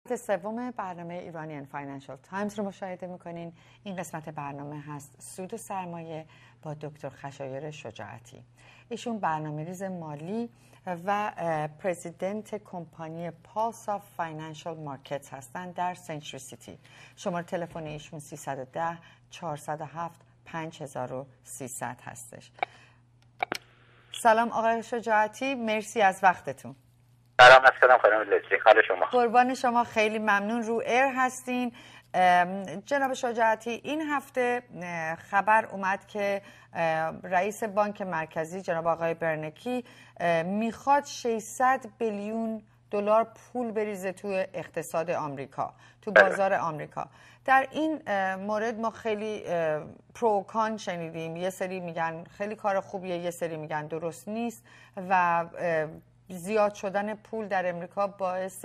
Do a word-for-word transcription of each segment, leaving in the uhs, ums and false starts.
سوم برنامه ایرانیان فاینانشال تایمز رو مشاهده میکنین. این قسمت برنامه هست سود و سرمایه با دکتر خشایار شجاعتی. ایشون برنامه‌ریز مالی و پرزیدنت کمپانی پالس آف فاینانشال مارکتس هستند در سنچری سیتی. شماره تلفن ایشون سیصد و ده چهارصد و هفت پنج هزار و سیصد هستش. سلام آقای شجاعتی، مرسی از وقتتون. سلام علیکم خانم لطفی، حال شما؟ قربان شما، خیلی ممنون. رو ایر هستین. جناب شجاعتی، این هفته خبر اومد که رئیس بانک مرکزی جناب آقای برنکی میخواد ششصد بیلیون دلار پول بریزه توی اقتصاد آمریکا، تو بازار آمریکا. در این مورد ما خیلی پروکان شنیدیم. یه سری میگن خیلی کار خوبیه، یه سری میگن درست نیست و زیاد شدن پول در امریکا باعث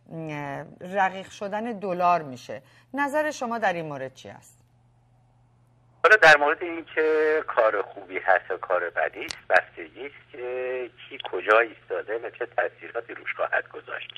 رقیق شدن دلار میشه. نظر شما در این مورد چی است؟ حالا در مورد این که کار خوبی هست و کار بدی است، بستگی است که کی کجا ایستاده و چه تاثیراتی روش خواهد گذاشت.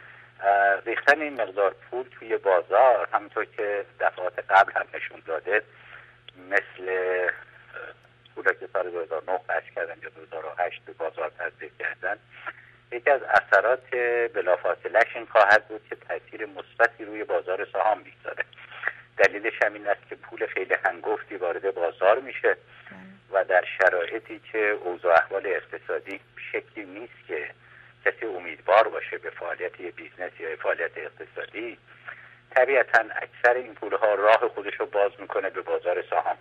ریختن این مقدار پول توی بازار، همونطور که دفعات قبل هم نشون داده، مثل پولا که سال دو هزار و نه قرض کردن یا دو هزار و هشت به بازار تزریق کردن، یکی از اثرات بلافاصله‌اش این خواهد بود که تاثیر مثبتی روی بازار سهام میگذاره. دلیلش همین است که پول خیلی هنگفتی وارد بازار میشه و در شرایطی که اوضاع احوال اقتصادی شکلی نیست که کسی امیدوار باشه به فعالیت بیزنس یا فعالیت اقتصادی، طبیعتاً اکثر این پولها راه خودش رو باز میکنه به بازار سهام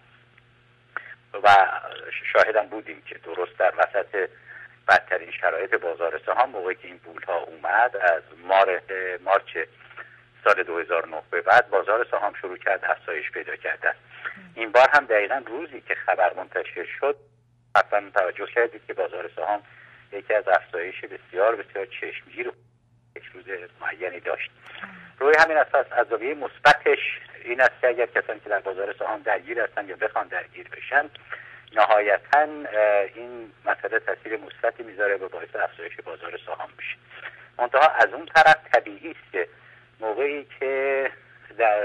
و شاهدم بودیم که درست در وسط بدترین شرایط بازار سهام، موقعی که این پولها اومد از مارچ مارچ سال دو هزار و نه به بعد، بازار سهام شروع کرد افزایش پیدا کردن. این بار هم دقیقاً روزی که خبر منتشر شد حتما توجه کردید که بازار سهام یکی از افزایش بسیار بسیار چشمگیر یک روز معینی داشت. روی همین اساس از زاویه مثبتش این است که اگر کسانی که در بازار سهام درگیر هستن یا بخوان درگیر بشن، نهایتاً این مسئله تاثیر مثبتی میذاره و باعث افزایش بازار سهام میشه. منتها از اون طرف طبیعی است که موقعی که در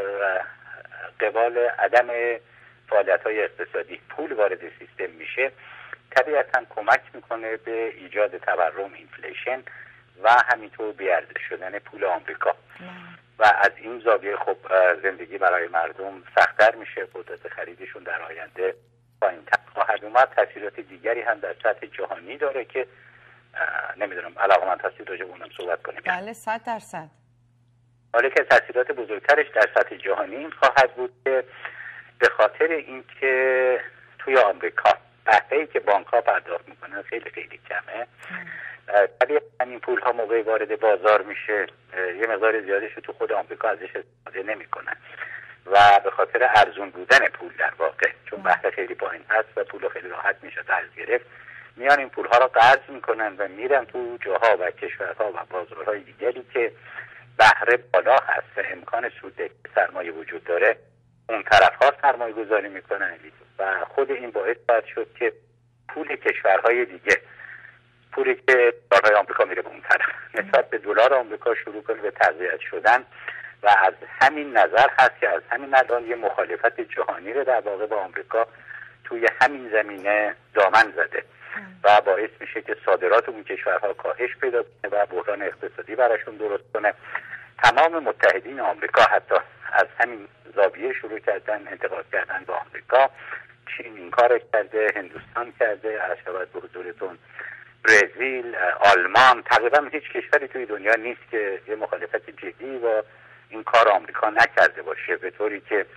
قبال عدم فعالیت‌های اقتصادی پول وارد سیستم میشه، طبیعتاً کمک میکنه به ایجاد تورم، اینفلیشن و همینطور بی‌ارزش شدن پول آمریکا. و از این زاویه خب زندگی برای مردم سخت‌تر میشه، قدرت خریدشون در آینده پایین‌تر خواهد اومد. تاثیرات دیگری هم در سطح جهانی داره که نمیدونم علاقمند هستید راجع به اونم صحبت کنیم. بله، صد درصد. حالا که تاثیرات بزرگترش در سطح جهانی این خواهد بود که به خاطر اینکه توی آمریکا بهره‌ای که بانک‌ها پرداخت میکنن خیلی خیلی کمه، طبیعتاً این پول‌ها موقعی وارد بازار میشه یه مقدار زیادش رو تو خود آمریکا ازش استفاده نمیکنن و به خاطر ارزون بودن پول در واقع، چون بهره خیلی پایین هست و پول خیلی راحت میشه قرض گرفت، میان این پول‌ها رو قرض میکنن و میرن تو جاها و کشورها و بازارهای دیگری که بهره بالا هست و امکان سود سرمایه وجود داره، اون طرف‌ها سرمایه گذاری میکنن و خود این باعث باید شد که پول کشورهای دیگه، پولی که دلار آمریکا میره به اون طرف، نسبت به دلار آمریکا شروع کنه به تقویت شدن و از همین نظر هست که از همین الان یه مخالفت جهانی رو در واقع با آمریکا توی همین زمینه دامن زده و باعث میشه که صادرات اون کشورها کاهش پیدا کنه و بحران اقتصادی براشون درست کنه. تمام متحدین آمریکا حتی از همین زاویه شروع کردن انتقاد کردن به آمریکا. چین این کار کرده، هندوستان کرده، از شباید به حضورتون برزیل، آلمان، تقریبا هیچ کشوری توی دنیا نیست که یه مخالفت جدی با این کار آمریکا نکرده باشه، به طوری که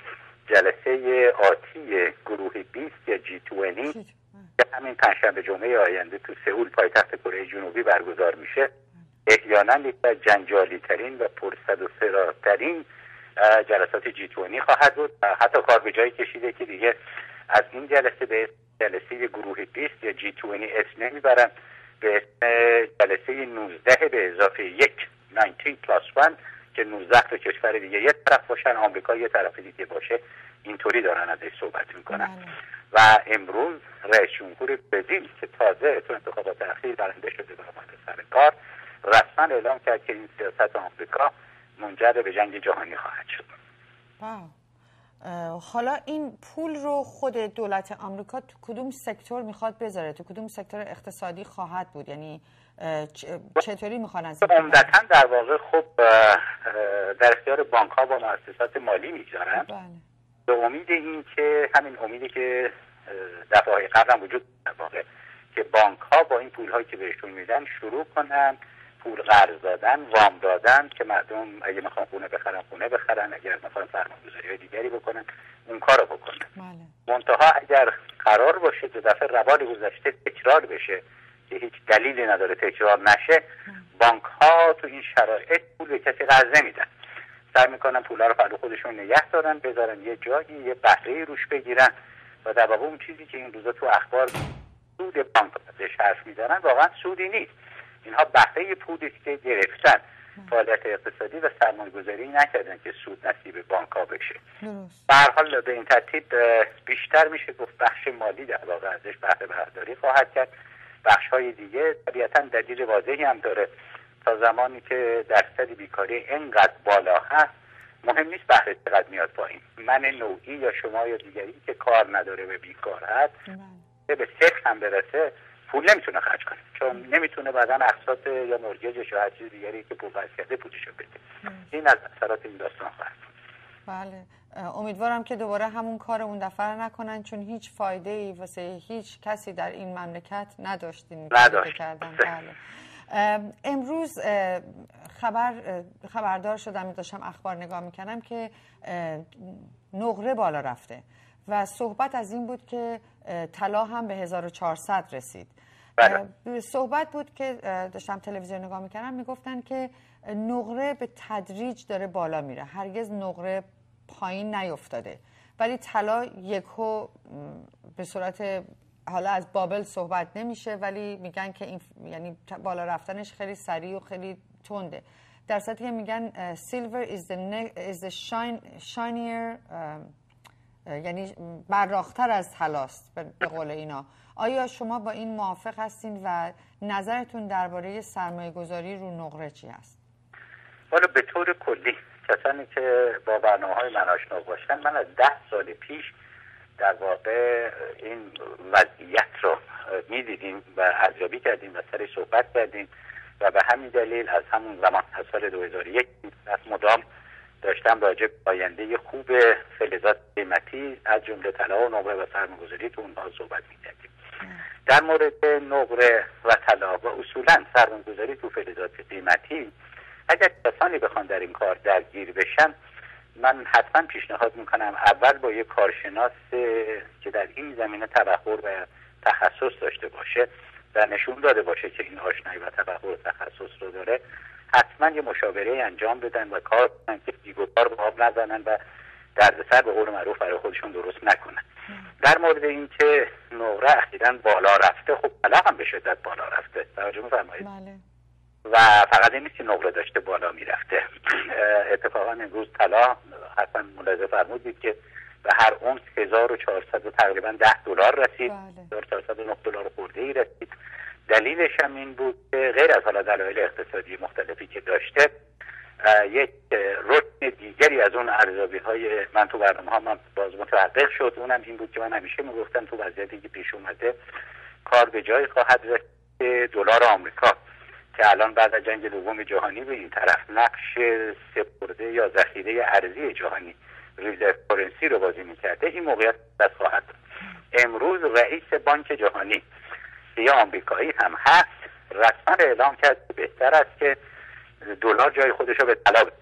جلسه آتی گروه بیست یا جی بیست که همین پنجشنبه جمعه آینده تو سئول پایتخت کره جنوبی برگزار میشه، احیانا یکی از جنجالی ترین و پرصد و سراترین جلسات جی بیست خواهد بود. حتی کار به جایی کشیده که دیگه از این جلسه به جلسه گروه بیست یا جی بیست اسم نمیبرن، به اسم جلسه نوزده به اضافه یک، نوزده پلاس یک، که نوزده تا کشور دیگه یه طرف باشن، آمریکا یه طرف دیگه باشه. اینطوری دارن ازش صحبت میکنن. و امروز رئیس جمهور برزیل که تازه تو انتخابات اخیر برنده شده و اومده سر کار، رسما اعلام کرد که این سیاست آمریکا منجر به جنگ جهانی خواهد شد. حالا این پول رو خود دولت آمریکا تو کدوم سکتور میخواد بذاره؟ تو کدوم سکتور اقتصادی خواهد بود؟ یعنی چطوری میخوان از این عمدتاً در واقع خب در اختیار بانک ها و مؤسسات مالی میگذارن به امید این که همین امیدی که دفعه قبل هم وجود در واقع که بانک ها با این پول هایی که بهشون میدن شروع کنن پول قرض دادن، وام دادن که مردم اگه میخوان خونه بخرن خونه بخرن، اگر میخوان سرمایه‌گذاری دیگری بکنن اون کارو بکنن. بله. منتها اگر قرار باشه دو دفعه روال گذشته تکرار بشه که هیچ دلیلی نداره تکرار نشه، بانک ها تو این شرایط پول به کسی قرض نمیدن. سعی میکنن پولا رو برای خودشون نگه دارن، بذارن یه جایی، یه بهره روش بگیرن و در واقع اون چیزی که این روزا تو اخبار سود بانک ازش حرف میزنن واقعا سودی نیست. اینها بهره پولی که گرفتن فعالیت اقتصادی و سرمایه‌گذاری نکردن که سود نصیب بانک‌ها بشه. به هر حال به این ترتیب بیشتر میشه گفت بخش مالی در واقع ازش بهره برداری خواهد کرد. بخش‌های دیگه طبیعتاً دلیل واضحی هم داره. تا زمانی که درصد بیکاری اینقدر بالا هست مهم نیست بهره چقدر میاد پایین. من نوعی یا شما یا دیگری که کار نداره و بیکار هست به صفر هم برسه پول نمیتونه خرج کنه، چون نمیتونه بعداً اقساط یا مورگیجش یا هر چیز دیگری که پول قرض کرده پولشو بده. این از اثرات این داستان خواهد. بله، امیدوارم که دوباره همون کار اون دفعه نکنن، چون هیچ فایده ای واسه هیچ کسی در این مملکت نداشتیم کردن. بله. امروز خبر خبردار شدم، داشتم اخبار نگاه میکردم که نقره بالا رفته و صحبت از این بود که طلا هم به هزار و چهارصد رسید. بله. صحبت بود که داشتم تلویزیون نگاه میکردم میگفتن که نقره به تدریج داره بالا میره، هرگز نقره پایین نیفتاده، ولی طلا یکو به صورت حالا از بابل صحبت نمیشه، ولی میگن که این یعنی بالا رفتنش خیلی سریع و خیلی تنده، در صورتی که میگن silver is the, is the shine, shinier یعنی براق‌تر از طلاست به قول اینا. آیا شما با این موافق هستین و نظرتون درباره سرمایه گذاری رو نقره چی هست؟ حالا به طور کلی کسانی که با برنامه‌های من آشنا باشن، من از ده سال پیش در واقع این وضعیت رو می‌دیدیم و ارزیابی کردیم و سرش صحبت کردیم و به همین دلیل از همون زمان از سال دو هزار و یک از مدام داشتم راجع به آینده خوب فلزات قیمتی از جمله طلا و نقره و سرمایه‌گذاری تو اونها صحبت می‌کردیم. در مورد نقره و طلا و اصولاً سرمایه‌گذاری تو فلزات قیمتی اگر کسانی بخوان در این کار درگیر بشن، من حتما پیشنهاد میکنم اول با یک کارشناس که در این زمینه تبحر و تخصص داشته باشه و نشون داده باشه که این آشنایی و تبحر و تخصص رو داره، حتما یه مشاوره انجام بدن و کار کنن که دیگوار به آب نزنن و دردسر به قول معروف برای خودشون درست نکنن. در مورد این که نقره اخیراً بالا رفته، خب طلا هم به شدت بالا رفته، توجه می‌فرمایید؟ بله. و فقط این نیست که نقره داشته بالا میرفته. اتفاقا امروز طلا حتما ملاحظه فرمودید که به هر اونس هزار و چهارصد تقریبا ده دلار رسید. هزار و چهارصد و نه دلار خورده ای رسید. دلیلش هم این بود که غیر از حالا دلایل اقتصادی مختلفی که داشته، یک رکن دیگری از اون ارزیابی های من تو برنامه ها من باز متحقق شد، اونم این بود که من همیشه میگفتم تو وضعیتی که پیش اومده کار به جای خواهد رسید دلار آمریکا که الان بعد از جنگ دوم جهانی به این طرف نقش سپرده یا ذخیره ارزی جهانی ریزرو کرنسی رو بازی میکرده، این موقعیت دست خواهد داد. امروز رئیس بانک جهانی که آمریکایی هم هست رسما اعلام کرد که بهتر است که دلار جای خودش رو به طلا بده.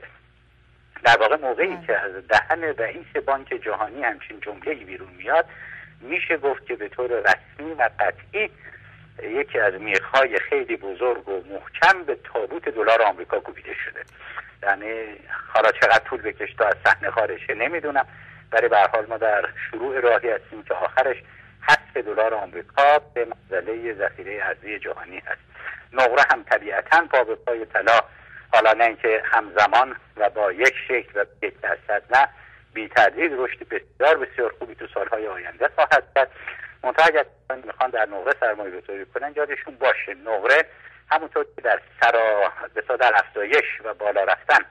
در واقع موقعی که از دهن رئیس بانک جهانی همچین جمله‌ای بیرون میاد، میشه گفت که به طور رسمی و قطعی یکی از میخ‌های خیلی بزرگ و محکم به تابوت دلار آمریکا کوبیده شده. یعنی حالا چقدر طول بکشه تا از صحنه خارج شه نمیدونم، ولی به هر حال ما در شروع راهی هستیم که آخرش حذف دلار آمریکا به منزله ذخیره ارزی جهانی هست. نقره هم طبیعتاً پا به پای طلا، حالا نه اینکه همزمان و با یک شکل و یک درصد، نه، بی تردید رشد بسیار بسیار خوبی تو سالهای آینده خواهد کرد. منتها اگر میخوان در نقره سرمایه گذاری کنن یادشون باشه نقره همونطور که در سرا بسا در افزایش و بالا رفتن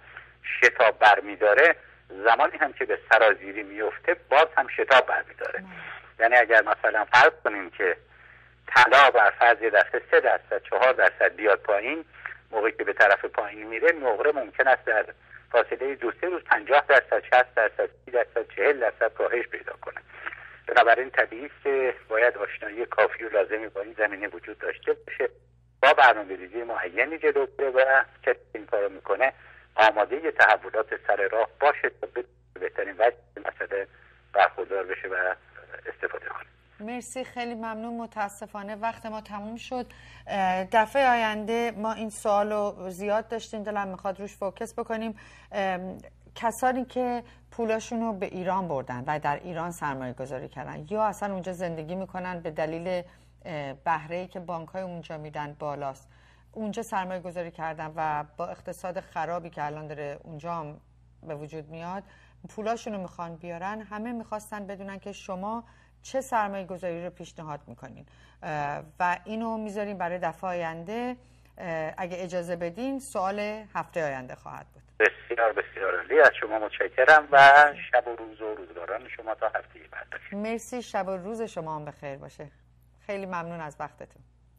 شتاب برمیداره، زمانی هم که به سرازیری میفته باز هم شتاب برمیداره. یعنی اگر مثلا فرض کنیم که طلا بر فرض یه دفعه سه درصد چهار درصد بیاد پایین، موقعی که به طرف پایین میره نقره ممکن است در فاصله دو سه روز پنجاه درصد شصت درصد سی درصد چهل درصد کاهش پیدا کنه. بنابراین طبیعی است که باید آشنایی کافی و لازمی با این زمینه وجود داشته باشه، با برنامه‌ریزی معینی جلو بره و کسی این کارو میکنه آماده ی تحولات سر راه باشه تا به بهترین وجه مسئله برخوردار بشه و استفاده کنه. مرسی، خیلی ممنون. متاسفانه وقت ما تموم شد. دفعه آینده ما این سوال رو زیاد داشتیم، دلم میخواد روش فوکس بکنیم. کسانی که پولاشون رو به ایران بردن و در ایران سرمایه گذاری کردن یا اصلا اونجا زندگی میکنن به دلیل بهره‌ای که بانک‌های اونجا میدن بالاست، اونجا سرمایه گذاری کردن و با اقتصاد خرابی که الان داره اونجا هم به وجود میاد پولاشون رو میخوان بیارن، همه میخواستن بدونن که شما چه سرمایه گذاری رو پیشنهاد میکنین و اینو میذاریم برای دفعه آینده. اگه اجازه بدین سوال هفته آینده خواهد بود. بسیار بسیار عالی، از شما متشکرم و شب و روز و روزگاران شما تا هفته بعد بخیر. مرسی، شب و روز شما هم بخیر باشه. خیلی ممنون از وقتتون.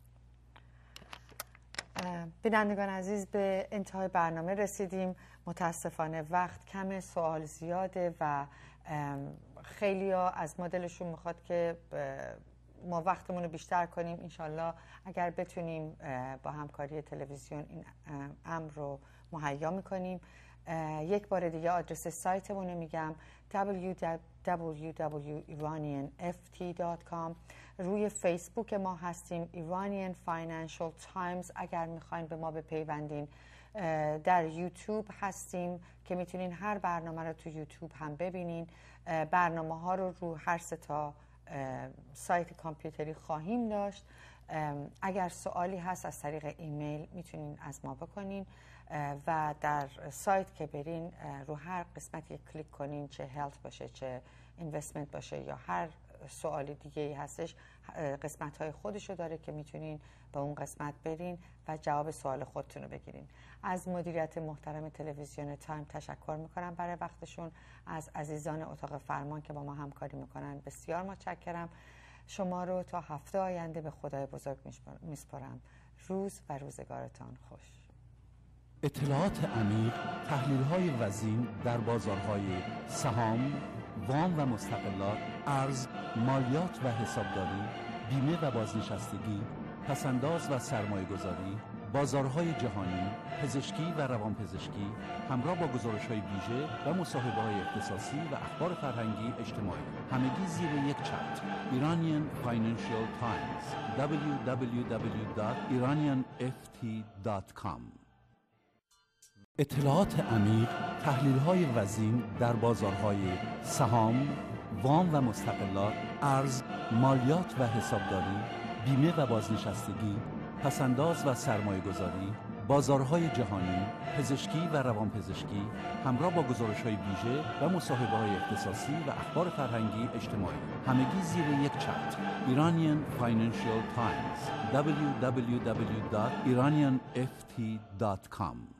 بینندگان عزیز، به انتهای برنامه رسیدیم. متاسفانه وقت کم، سوال زیاده و خیلی ها از ما دلشون میخواد که ما وقتمون رو بیشتر کنیم. انشالله اگر بتونیم با همکاری تلویزیون این امر رو مهیا میکنیم. یک بار دیگه آدرس سایتمون رو میگم دبلیو دبلیو دبلیو دات iranian f t دات com. روی فیسبوک ما هستیم Iranian Financial Times اگر میخواین به ما بپیوندین. در یوتیوب هستیم که میتونین هر برنامه رو تو یوتیوب هم ببینین. برنامه ها رو رو هر سه تا سایت کامپیوتری خواهیم داشت. اگر سوالی هست از طریق ایمیل میتونین از ما بکنین و در سایت که برین رو هر قسمتی کلیک کنین، چه هلت باشه چه اینوستمنت باشه یا هر سوالی دیگه ای هستش، قسمت های خودشو داره که میتونین به اون قسمت برین و جواب سوال خودتون رو بگیرین. از مدیریت محترم تلویزیون تایم تشکر میکنم برای وقتشون. از عزیزان اتاق فرمان که با ما همکاری میکنن بسیار متشکرم. شما رو تا هفته آینده به خدای بزرگ میسپارم. روز و روزگارتان خوش. اطلاعات عمیق، تحلیل‌های وزین در بازارهای سهام، وام و مستقلات، ارز، مالیات و حسابداری، بیمه و بازنشستگی، پسنداز و سرمایه‌گذاری، بازارهای جهانی، پزشکی و روانپزشکی، همراه با گزارش‌های ویژه و مصاحبه‌های اختصاصی و اخبار فرهنگی اجتماعی، همگی زیر یک چتر. Iranian Financial Times دبلیو دبلیو دبلیو دات iranian f t دات com. اطلاعات عمیق، تحلیل‌های وزین در بازارهای سهام، وام و مستقلات، ارز، مالیات و حسابداری، بیمه و بازنشستگی، پسنداز و سرمایه‌گذاری، بازارهای جهانی، پزشکی و روانپزشکی، همراه با گزارش‌های ویژه و مصاحبه‌های اختصاصی و اخبار فرهنگی اجتماعی، همگی زیر یک چتر. Iranian Financial Times دبلیو دبلیو دبلیو دات iranian f t دات com.